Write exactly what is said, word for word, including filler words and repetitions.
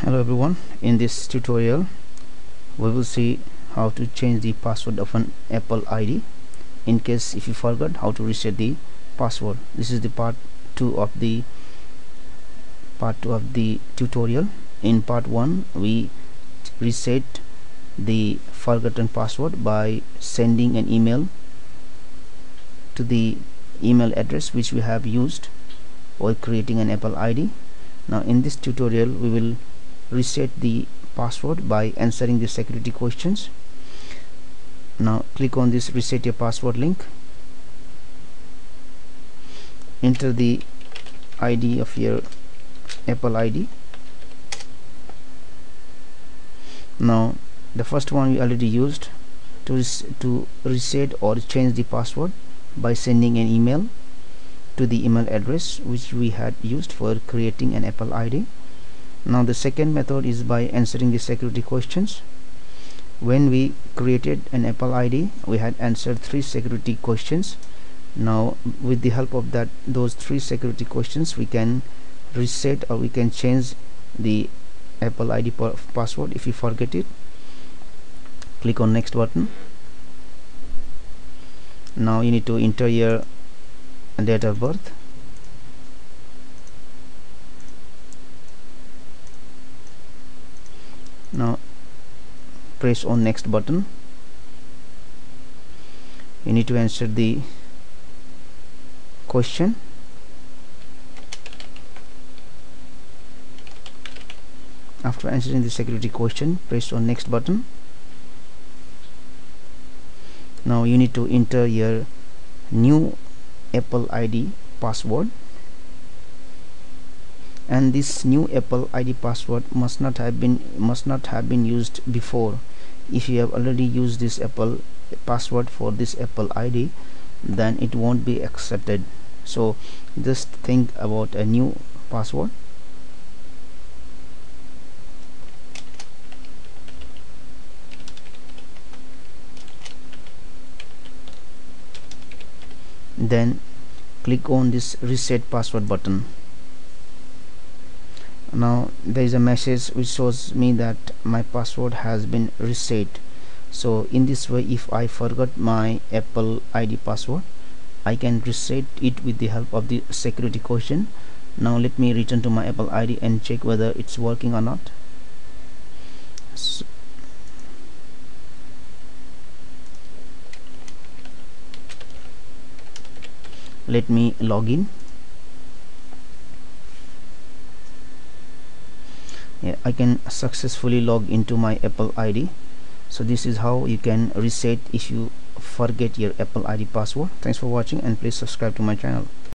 Hello everyone, in this tutorial we will see how to change the password of an Apple I D in case if you forgot how to reset the password. This is the part two of the part two of the tutorial. In part one we reset the forgotten password by sending an email to the email address which we have used while creating an Apple I D. Now in this tutorial we will reset the password by answering the security questions. Now click on this reset your password link, enter the I D of your Apple I D. Now the first one we already used to, res to reset or change the password by sending an email to the email address which we had used for creating an Apple I D. Now the second method is by answering the security questions. When we created an Apple I D we had answered three security questions. Now with the help of that those three security questions we can reset or we can change the Apple I D password if you forget it. Click on next button. Now you need to enter your date of birth. Now press on next button. You need to answer the question. After answering the security question, press on next button. Now you need to enter your new Apple I D password, and this new Apple I D password must not have been must not have been used before. If you have already used this Apple password for this Apple I D, then it won't be accepted. So just think about a new password. Then click on this reset password button. Now there is a message which shows me that my password has been reset. So in this way, if I forgot my Apple I D password, I can reset it with the help of the security question. Now let me return to my Apple I D and check whether it's working or not. So let me log in. Yeah, I can successfully log into my Apple I D. So this is how you can reset if you forget your Apple I D password. Thanks for watching and please subscribe to my channel.